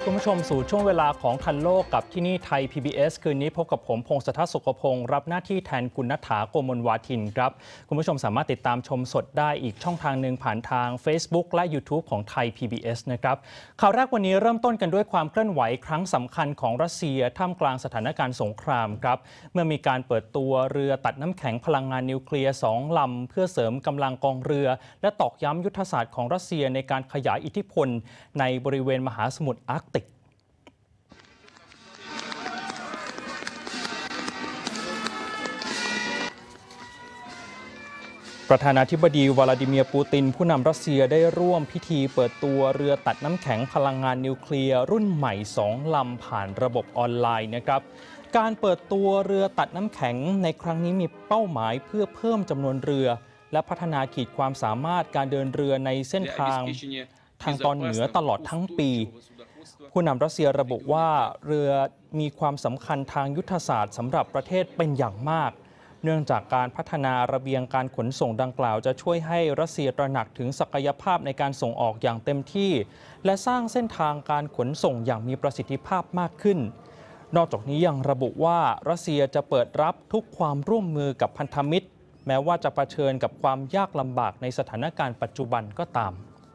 คุณผู้ชมสู่ช่วงเวลาของทันโลกกับที่นี่ไทย PBS คืนนี้พบกับผมพงศธรสุขพงศ์รับหน้าที่แทนคุณณฐา โกมลวาทินครับคุณผู้ชมสามารถติดตามชมสดได้อีกช่องทางหนึ่งผ่านทาง Facebook และ YouTube ของไทย PBS นะครับข่าวแรกวันนี้เริ่มต้นกันด้วยความเคลื่อนไหวครั้งสำคัญของรัสเซียท่ามกลางสถานการณ์สงครามครับเมื่อมีการเปิดตัวเรือตัดน้ำแข็งพลังงานนิวเคลียร์2 ลำเพื่อเสริมกำลังกองเรือและตอกย้ำยุทธศาสตร์ของรัสเซียในการขยายอิทธิพลในบริเวณมหาสมุทรอาร์กติกประธานาธิบดีวลาดิเมียร์ปูตินผู้นำรัสเซียได้ร่วมพิธีเปิดตัวเรือตัดน้ำแข็งพลังงานนิวเคลียร์รุ่นใหม่2 ลำผ่านระบบออนไลน์นะครับการเปิดตัวเรือตัดน้ำแข็งในครั้งนี้มีเป้าหมายเพื่อเพิ่มจำนวนเรือและพัฒนาขีดความสามารถการเดินเรือในเส้นทางตอนเหนือตลอดทั้งปีผู้นำรัสเซียระบุว่าเรือมีความสำคัญทางยุทธศาสตร์สำหรับประเทศเป็นอย่างมากเนื่องจากการพัฒนาระเบียงการขนส่งดังกล่าวจะช่วยให้รัสเซียตระหนักถึงศักยภาพในการส่งออกอย่างเต็มที่และสร้างเส้นทางการขนส่งอย่างมีประสิทธิภาพมากขึ้นนอกจากนี้ยังระบุว่ารัสเซียจะเปิดรับทุกความร่วมมือกับพันธมิตรแม้ว่าจะเผชิญกับความยากลำบากในสถานการณ์ปัจจุบันก็ตาม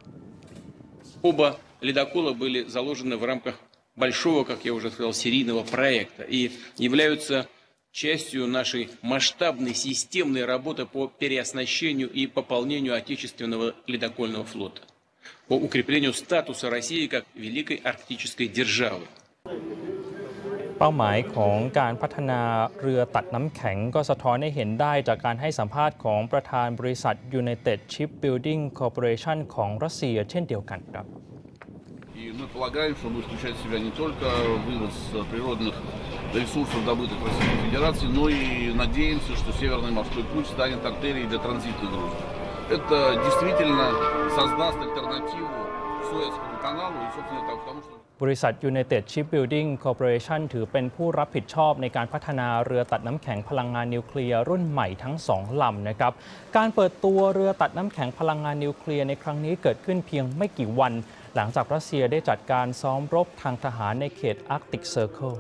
Оба ледокола были заложены в рамках большого, как я уже сказал, серийного проекта и являются частью нашей масштабной системной работы по переоснащению и пополнению отечественного ледокольного флота, по укреплению статуса России как великой арктической державы. เป้าหมายของการพัฒนาเรือตัดน้ำแข็งก็สะท้อนให้เห็นได้จากการให้สัมภาษณ์ของประธานบริษัท United Shipbuilding Corporation ของรัสเซียเช่นเดียวกันครับ Мы полагаем, что будет включать в себя не только вывоз природных ресурсов, добытых Российской Федерацией, но и надеемся, что Северный морской путь станет артерией для транзитных грузов. Это действительно создаст альтернативу Суэцкому каналу и, собственно, тому, что บริษัท United Shipbuilding Corporation ถือเป็นผู้รับผิดชอบในการพัฒนาเรือตัดน้ำแข็งพลังงานนิวเคลียร์รุ่นใหม่ทั้ง2 ลำนะครับการเปิดตัวเรือตัดน้ำแข็งพลังงานนิวเคลียร์ในครั้งนี้เกิดขึ้นเพียงไม่กี่วันหลังจากรัสเซียได้จัดการซ้อมรบทางทหารในเขต Arctic Circle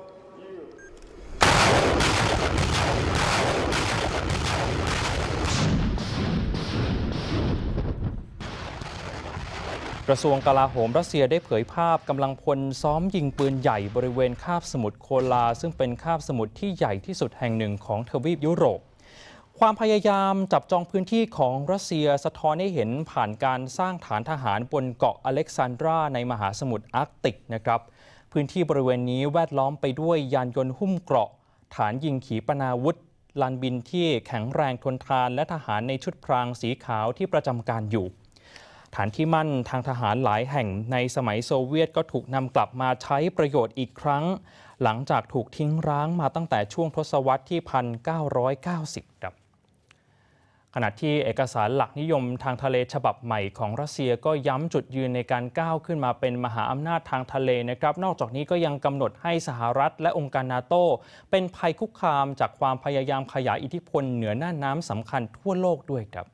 กระทรวงกลาโหมรัสเซียได้เผยภาพกำลังพลซ้อมยิงปืนใหญ่บริเวณคาบสมุทรโคลาซึ่งเป็นคาบสมุทรที่ใหญ่ที่สุดแห่งหนึ่งของทวีปยุโรปความพยายามจับจองพื้นที่ของรัสเซียสะท้อนให้เห็นผ่านการสร้างฐานทหารบนเกาะอเล็กซานดราในมหาสมุทรอาร์กติกนะครับพื้นที่บริเวณนี้แวดล้อมไปด้วยยานยนต์หุ้มเกราะฐานยิงขีปนาวุธลานบินที่แข็งแรงทนทานและทหารในชุดพรางสีขาวที่ประจำการอยู่ฐานที่มั่นทางทหารหลายแห่งในสมัยโซเวียตก็ถูกนำกลับมาใช้ประโยชน์อีกครั้งหลังจากถูกทิ้งร้างมาตั้งแต่ช่วงทศวรรษที่ 1990 ครับขณะที่เอกสารหลักนิยมทางทะเลฉบับใหม่ของรัสเซียก็ย้ำจุดยืนในการก้าวขึ้นมาเป็นมหาอำนาจทางทะเลนะครับนอกจากนี้ก็ยังกำหนดให้สหรัฐและองค์การนาโตเป็นภัยคุกคามจากความพยายามขยายอิทธิพลเหนือน่านน้ำสำคัญทั่วโลกด้วยครับ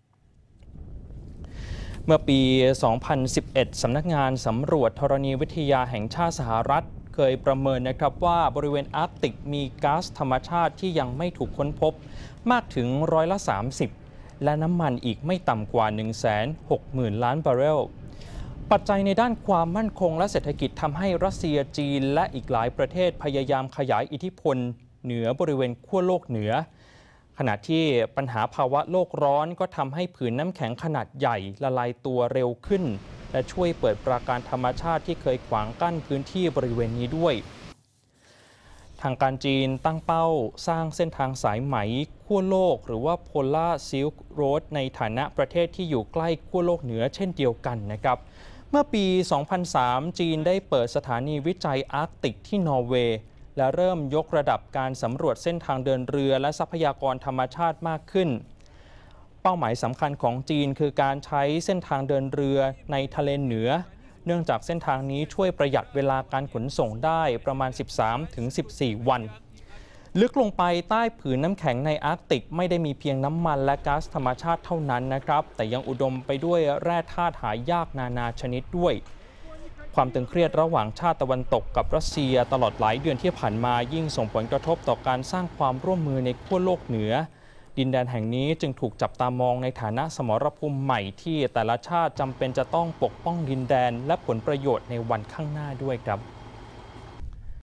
เมื่อปี 2011 สำนักงานสำรวจธรณีวิทยาแห่งชาติสหรัฐเคยประเมินนะครับว่าบริเวณอาร์กติกมีก๊าซธรรมชาติที่ยังไม่ถูกค้นพบมากถึง30%และน้ำมันอีกไม่ต่ำกว่า 160,000 ล้านบาร์เรลปัจจัยในด้านความมั่นคงและเศรษฐกิจทำให้รัสเซียจีนและอีกหลายประเทศพยายามขยายอิทธิพลเหนือบริเวณขั้วโลกเหนือขณะที่ปัญหาภาวะโลกร้อนก็ทำให้ผืนน้ำแข็งขนาดใหญ่ละลายตัวเร็วขึ้นและช่วยเปิดปราการธรรมชาติที่เคยขวางกั้นพื้นที่บริเวณนี้ด้วยทางการจีนตั้งเป้าสร้างเส้นทางสายไหมขั้วโลกหรือว่า Polar Silk Road ในฐานะประเทศที่อยู่ใกล้ขั้วโลกเหนือเช่นเดียวกันนะครับเมื่อปี 2003 จีนได้เปิดสถานีวิจัยอาร์กติกที่นอร์เวย์และเริ่มยกระดับการสำรวจเส้นทางเดินเรือและทรัพยากรธรรมชาติมากขึ้นเป้าหมายสำคัญของจีนคือการใช้เส้นทางเดินเรือในทะเลเหนือเนื่องจากเส้นทางนี้ช่วยประหยัดเวลาการขนส่งได้ประมาณ 13-14 วันลึกลงไปใต้ผืนน้ำแข็งในอาร์กติกไม่ได้มีเพียงน้ำมันและก๊าซธรรมชาติเท่านั้นนะครับแต่ยังอุดมไปด้วยแร่ธาตุหายากนานาชนิดด้วยความตึงเครียดระหว่างชาติตะวันตกกับรัสเซียตลอดหลายเดือนที่ผ่านมายิ่งส่งผลกระทบต่อการสร้างความร่วมมือในขั้วโลกเหนือดินแดนแห่งนี้จึงถูกจับตามองในฐานะสมรภูมิใหม่ที่แต่ละชาติจำเป็นจะต้องปกป้องดินแดนและผลประโยชน์ในวันข้างหน้าด้วยครับ